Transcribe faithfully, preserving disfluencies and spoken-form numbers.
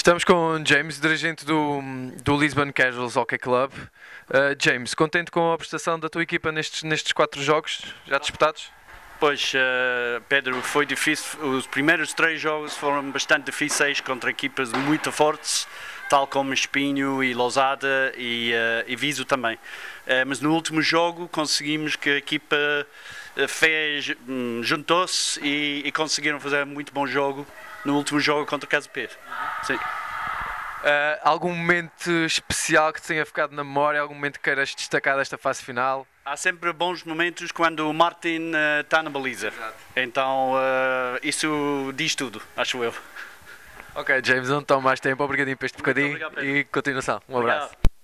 Estamos com James, dirigente do, do Lisbon Casuals Hockey Club. Uh, James, contente com a prestação da tua equipa nestes, nestes quatro jogos já disputados? Pois, uh, Pedro, foi difícil. Os primeiros três jogos foram bastante difíceis contra equipas muito fortes, tal como Espinho e Lousada e, uh, e Viso também. Uh, mas no último jogo conseguimos que a equipa fez, um, juntou-se e, e conseguiram fazer um muito bom jogo no último jogo contra o Casa Pia. Sim. Uh, algum momento especial que te tenha ficado na memória, algum momento que queiras destacar desta fase final? Há sempre bons momentos quando o Martin está uh, na baliza. Exato. Então uh, isso diz tudo, acho eu. Ok, James, não tomo mais tempo, obrigadinho por este bocadinho e continuação. Um abraço. Obrigado.